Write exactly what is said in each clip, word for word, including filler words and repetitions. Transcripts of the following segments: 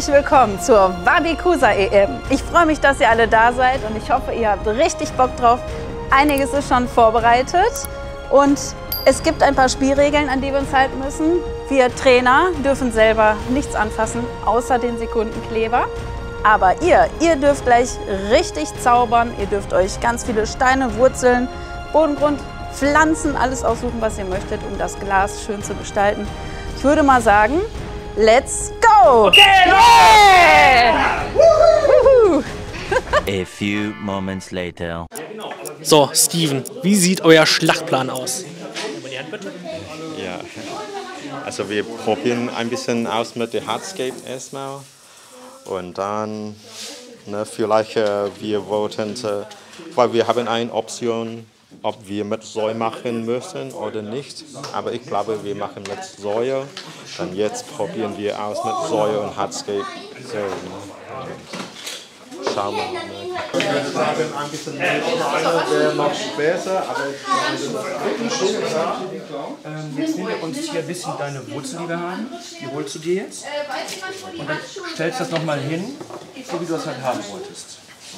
Herzlich willkommen zur Wabikusa E M. Ich freue mich, dass ihr alle da seid und ich hoffe, ihr habt richtig Bock drauf. Einiges ist schon vorbereitet und es gibt ein paar Spielregeln, an die wir uns halten müssen. Wir Trainer dürfen selber nichts anfassen, außer den Sekundenkleber. Aber ihr, ihr dürft gleich richtig zaubern. Ihr dürft euch ganz viele Steine, Wurzeln, Bodengrund, Pflanzen, alles aussuchen, was ihr möchtet, um das Glas schön zu gestalten. Ich würde mal sagen, let's go! Okay, yeah! Wuhu! A few moments later. So, Steven, wie sieht euer Schlachtplan aus? Ja, also wir probieren ein bisschen aus mit der Hardscape erstmal und dann ne, vielleicht äh, wir wollten, äh, weil wir haben eine Option, ob wir mit Säure machen müssen oder nicht, aber ich glaube, wir machen mit Säure. Dann jetzt probieren wir aus mit Säure und Hardscape. So, schauen wir mal. Wir haben ein bisschen mehr wäre noch besser, aber ähm, jetzt nehmen wir uns hier ein bisschen deine Wurzeln, die wir haben. Die holst du dir jetzt und dann stellst du das nochmal hin, so wie du das halt haben wolltest.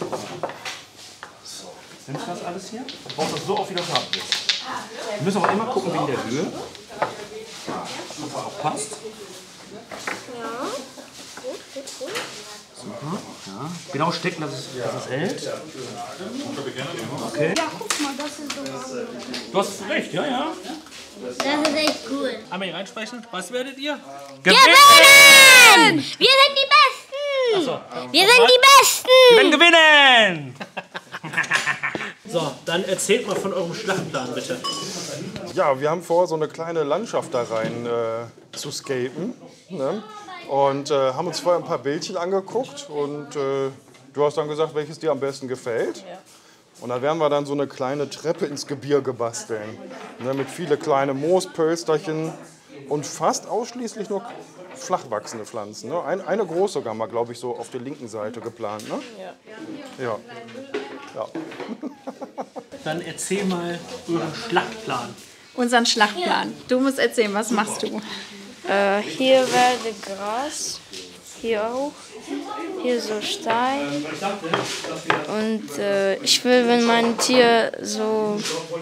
Nimmst du das alles hier? Du brauchst das so oft, wie du das haben willst. Wir müssen aber immer gucken wegen der Höhe. Dass das auch passt. Ja, gut, gut, gut. Super, ja. Genau stecken, dass es, dass es hält. Okay. Ja, guck mal, das ist so. Du hast recht, ja, ja. Das ist echt cool. Einmal hier reinsprechen. Was werdet ihr? Gewinnen! Wir sind die Besten! Ach so. Wir sind die Besten! Wir werden gewinnen! So, dann erzählt mal von eurem Schlachtplan, bitte. Ja, wir haben vor, so eine kleine Landschaft da rein äh, zu scapen. Ne? Und äh, haben uns vorher ein paar Bildchen angeguckt und äh, du hast dann gesagt, welches dir am besten gefällt. Ja. Und da werden wir dann so eine kleine Treppe ins Gebirge basteln. Ne? Mit viele kleine Moospölsterchen und fast ausschließlich nur flach wachsende Pflanzen. Ne? Ein, eine große haben wir, glaube ich, so auf der linken Seite geplant. Ne? Ja. Ja. Ja. Dann erzähl mal euren Schlachtplan. Unseren Schlachtplan. Du musst erzählen, was machst du? Äh, hier werde Gras, hier auch, hier so Stein. Und äh, ich will, wenn mein Tier so...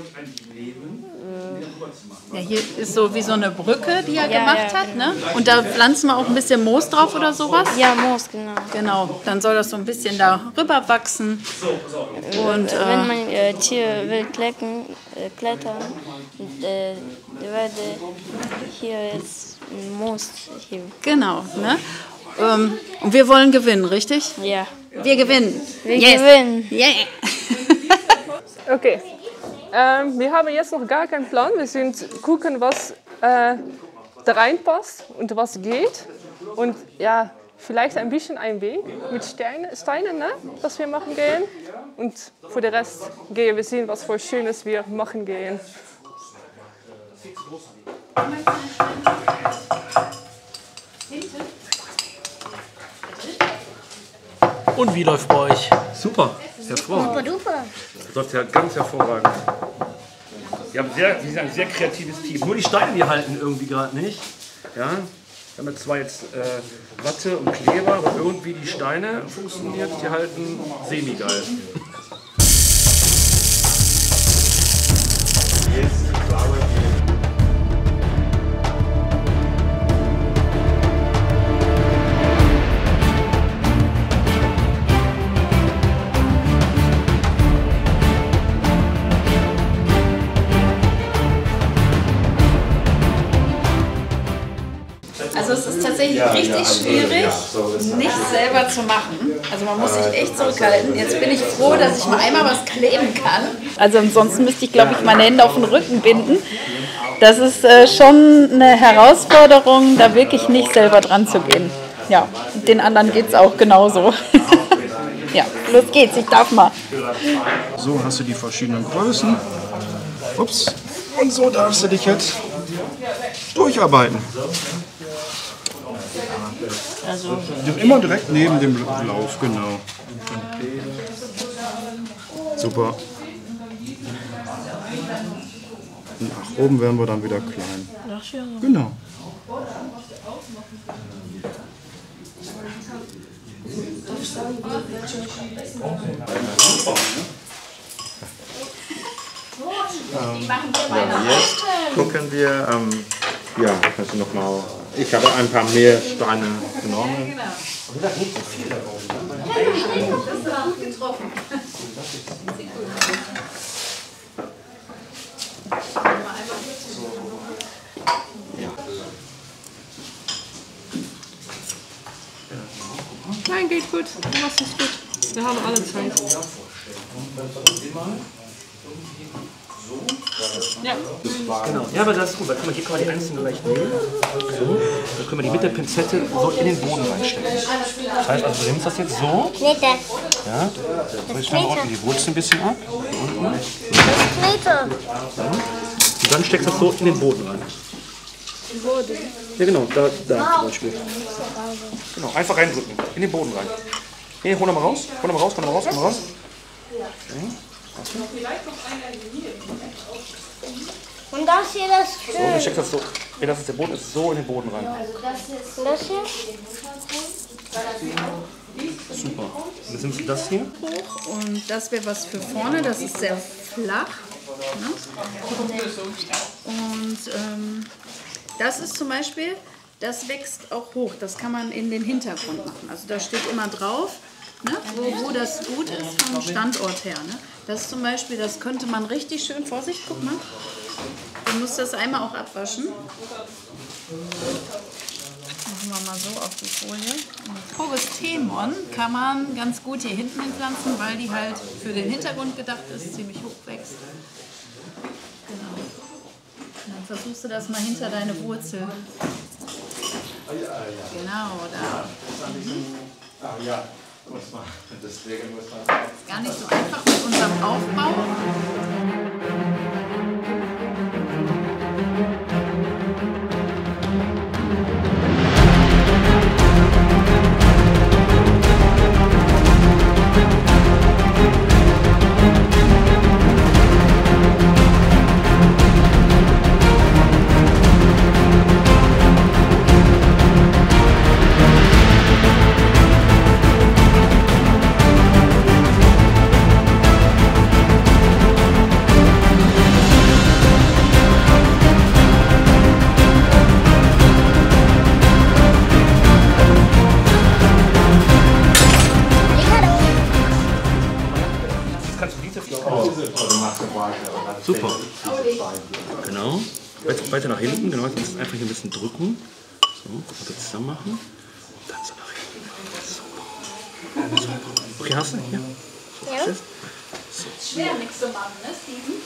Ja, hier ist so wie so eine Brücke, die er Ja, gemacht ja, hat. Ne? Und da pflanzen wir auch ein bisschen Moos drauf oder sowas. Ja, Moos, genau. Genau, dann soll das so ein bisschen da rüber wachsen. Und äh, Wenn mein äh, Tier will klecken, äh, klettern, äh, werde hier jetzt ein Moos hier. genau, ne? Ähm, und wir wollen gewinnen, richtig? Ja. Wir gewinnen. Wir Yes. gewinnen. Yeah. Okay, ähm, wir haben jetzt noch gar keinen Plan. Wir sind gucken, was äh, da reinpasst und was geht. Und ja, vielleicht ein bisschen ein Weg mit Steine, Steinen, ne? Was wir machen gehen. Und für den Rest gehen wir sehen, was für Schönes wir machen gehen. Und wie läuft bei euch? Super, hervorragend. Super duper. Das läuft ja ganz hervorragend. Wir haben sehr, wir sind ein sehr kreatives Team. Nur die Steine, die halten irgendwie gerade nicht. Ja, wir haben jetzt zwar jetzt äh, Watte und Kleber, aber irgendwie die Steine funktionieren, die halten semi-geil. Also es ist tatsächlich richtig schwierig, nicht selber zu machen. Also man muss sich echt zurückhalten. Jetzt bin ich froh, dass ich mal einmal was kleben kann. Also ansonsten müsste ich, glaube ich, meine Hände auf den Rücken binden. Das ist äh, schon eine Herausforderung, da wirklich nicht selber dran zu gehen. Ja, den anderen geht es auch genauso. Ja, los geht's, ich darf mal. So hast du die verschiedenen Größen. Ups. Und so darfst du dich jetzt durcharbeiten. Also, Immer direkt neben dem Lauf, genau. Super. Und nach oben werden wir dann wieder klein. Genau. Ähm, ja, jetzt gucken wir, ähm, ja, kannst du noch mal, ich habe ein paar mehr Steine genommen. Genau. Das ist gut getroffen. Sieht gut aus. Nein, geht gut. Du machst es gut. Wir haben alle Zeit. Ja. Genau. Ja, aber das ist gut, weil guck mal, hier kann man die einzelnen gleich nehmen. So. Dann können wir die mit der Pinzette so in den Boden reinstecken. Das heißt also, du nimmst das jetzt so. Knete. Ja. So, ich schneide unten die Wurzel ein bisschen ab. Hier unten. Knete. Und dann steckst du das so in den Boden rein. Ja genau, da, da zum Beispiel. Genau, einfach reindrücken. In den Boden rein. Nee, hol nochmal raus. Hol nochmal raus, hol nochmal raus, hol nochmal raus. Okay. Und das hier, das So, dann steckst du das so. Ja, das ist der Boden, ist so in den Boden rein. Und das hier? Super. Und jetzt nimmst du das hier. Hoch und das wäre was für vorne, das ist sehr flach. Ne? Und ähm, das ist zum Beispiel, das wächst auch hoch, das kann man in den Hintergrund machen. Also da steht immer drauf, ne, wo, wo das gut ist vom Standort her. Ne? Das ist zum Beispiel, das könnte man richtig schön, Vorsicht, guck mal. Du musst das einmal auch abwaschen. Machen wir mal so auf die Folie. Progestemon kann man ganz gut hier hinten entpflanzen, weil die halt für den Hintergrund gedacht ist, ziemlich hoch wächst. Genau. Und dann versuchst du das mal hinter deine Wurzel. Genau, da. Mhm. Ist gar nicht so einfach mit unserem Aufbau. Super. Genau. Weiter, weiter nach hinten. Genau. Jetzt musst du einfach hier ein bisschen drücken. So, guck mal, das zusammen machen. Dann so nach hinten. Super. Super. Okay, hast du hier? Ja. So. Schwer nichts zu machen, ne, Steven?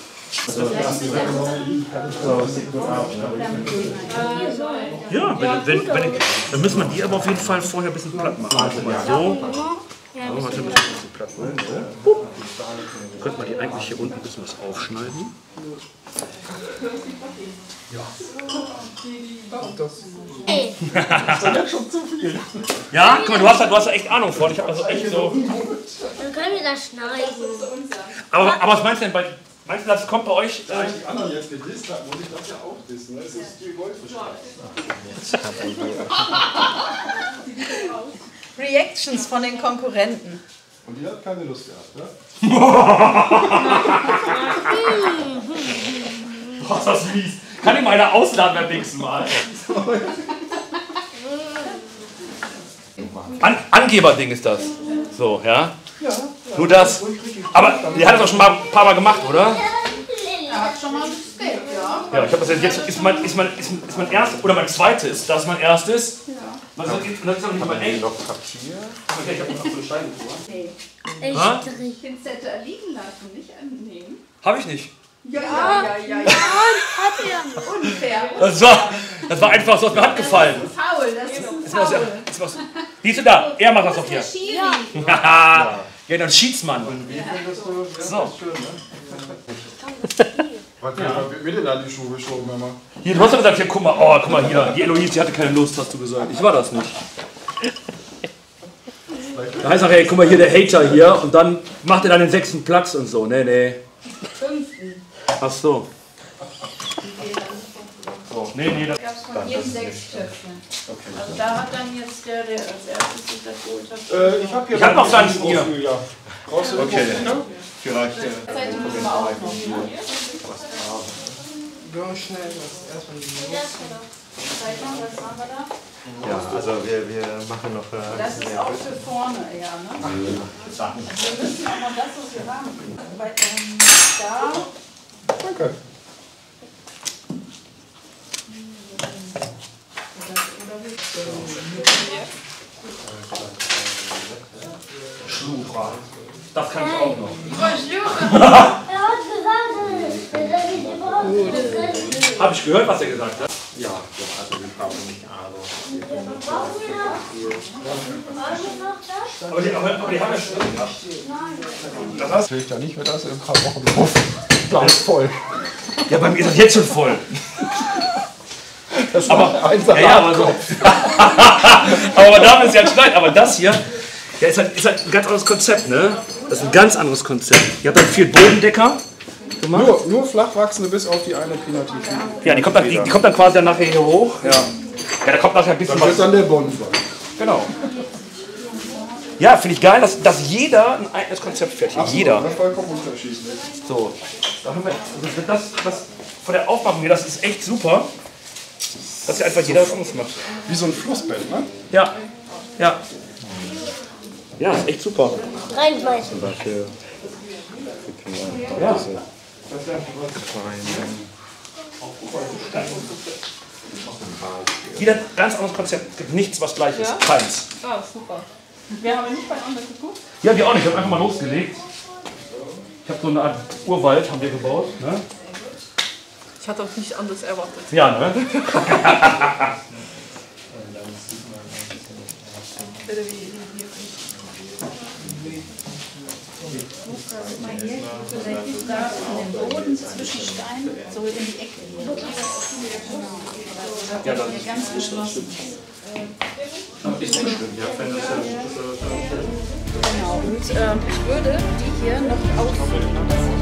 Ja, wenn, wenn, wenn, dann müssen wir die aber auf jeden Fall vorher ein bisschen platt machen. Also mal so. Ja, ein bisschen, ein bisschen platt machen. So. Dann könnte man die eigentlich hier unten ein bisschen was aufschneiden. Hey. Ja, guck mal, du hast da, du hast da echt Ahnung von. Ich habe also echt so. Dann können wir das schneiden. Aber, aber was meinst du denn bei. Meinst du, das kommt bei euch? Äh, die anderen jetzt gedisst haben, muss ich das ja auch dissen. Das ist die Goldfischart. Reactions von den Konkurrenten. Und die hat keine Lust gehabt, ne? Boah, ist das mies. Kann ich mal einer ausladen beim nächsten Mal? An Angeberding ist das. So, ja? Ja. Nur das. Aber die hat das doch schon mal ein paar Mal gemacht, oder? Er hat schon mal gescaped, ja. Ja, ich habe das jetzt. Jetzt ist mein, ist mein, ist, ist mein erstes, oder mein zweites, das ist mein erstes. Ja. Also, das ist auch nicht mal echt. Noch Papier? Okay, ich habe noch so eine Steine vor. Ich Ha? Pinzette liegen lassen, nicht annehmen. Habe ich nicht. Ja, ja, ja, ja. ja. Hat er. Unfair. Das war, das war einfach so aus der Hand gefallen. Das ist faul, das ist ein Das war, Faul. das war, siehst du da? Er macht das doch hier. Schiri. Ja, ja, dann Schiedsmann. Wie findest du das? So. Schön, ne? Was wird denn da die Schuhe geschoben immer? Hier, du hast doch gesagt, hier, guck mal, oh, guck mal hier. Die Eloise, die hatte keine Lust, hast du gesagt. Ich war das nicht. Da heißt auch, hey, guck mal hier, der Hater hier. Und dann macht er dann den sechsten Platz und so. Nee, nee. Fünften. Ach so. So, noch. Nee, nee, das gab es von jedem sechs Töpfchen. Also da hat dann jetzt der, der als erstes sich das geholt hat. Äh, ich habe hier Ich hab noch Pflanzen hier. Ja. Brauchst du den Okay. Profil, ne? Vielleicht. Äh, Seite müssen wir auch noch. Ja, schnell. Erstmal die Zeig mal, was haben wir da? Ja, also wir, wir machen noch. Äh, Das ist auch für vorne, ja, ne? Also wir müssen auch mal das, was wir haben. Bei, ähm, da. Danke. Schlubra. Das kann ich auch noch. Er hat gesagt, er soll nicht überhaupt. Habe ich gehört, was er gesagt hat? ja, also wir brauchen nicht Ahnung. Brauchen wir noch? Brauchen wir noch das? Aber die, aber, aber die haben ja schon gehabt. Das will ich da nicht, wenn das in ein paar Wochen drauf gleich voll. Ja, bei mir ist das jetzt schon voll. Das Aber, macht ein ja, ja, aber, so. aber man darf es ja nicht schneiden. Aber das hier, ja, ist, halt, ist halt ein ganz anderes Konzept, ne? Das ist ein ganz anderes Konzept. Ihr habt dann viel Bodendecker gemacht. Nur, nur flach wachsende bis auf die eine Pinativ. Ja, die kommt, dann, die, die kommt dann quasi dann nachher hier hoch. Ja, ja da kommt nachher ein bisschen Das ist was. dann der Bonfall. Genau. Ja, finde ich geil, dass, dass jeder ein eigenes Konzept fährt. Hier. Jeder. Das ist vollkommen unterschiedlich. So. Da haben wir, das, das, von der Aufmachung hier, das ist echt super. Dass hier einfach jeder was anderes macht. Wie so ein Flussbett, ne? Ja. Ja. Ja, ist echt super. Reinschmeißen. Ja. Wieder ganz anderes Konzept. Es gibt nichts, was gleich ist. Ja? Keins. Ah, super. Wir haben nicht beieinander geguckt. Ja, wir auch nicht. Ich habe einfach mal losgelegt. Ich habe so eine Art Urwald haben wir gebaut. Ne? Ich hatte auch nicht anders erwartet. Ja, ne? Vielleicht ist da in den Boden zwischen Steinen, so in die Ecke. Ja, das Hier ganz geschlossen. ist nicht schlimm. Ja, wenn das, Genau, und ähm, ich würde die hier noch ausfüllen.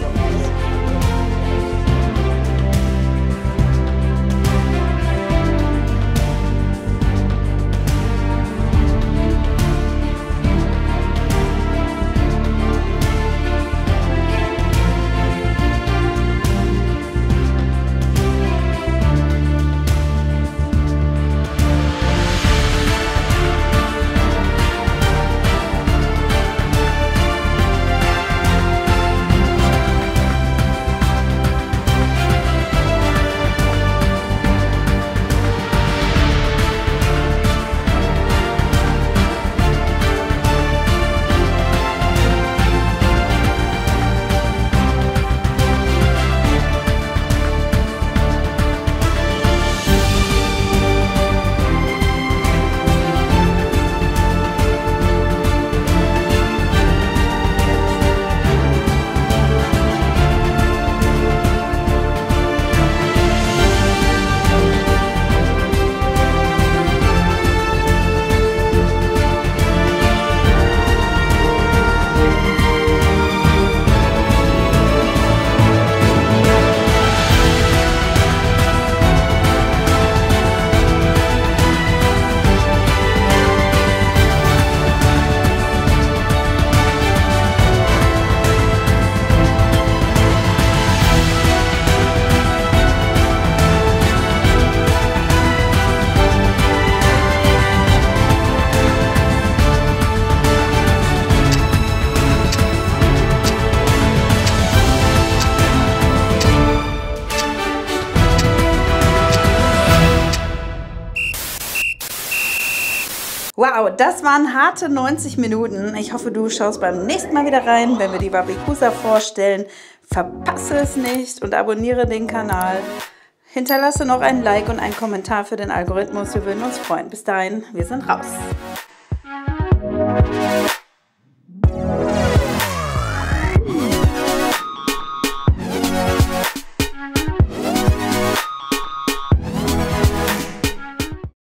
Wow, das waren harte neunzig Minuten. Ich hoffe, du schaust beim nächsten Mal wieder rein, wenn wir die Wabikusa vorstellen. Verpasse es nicht und abonniere den Kanal. Hinterlasse noch ein Like und einen Kommentar für den Algorithmus. Wir würden uns freuen. Bis dahin, wir sind raus.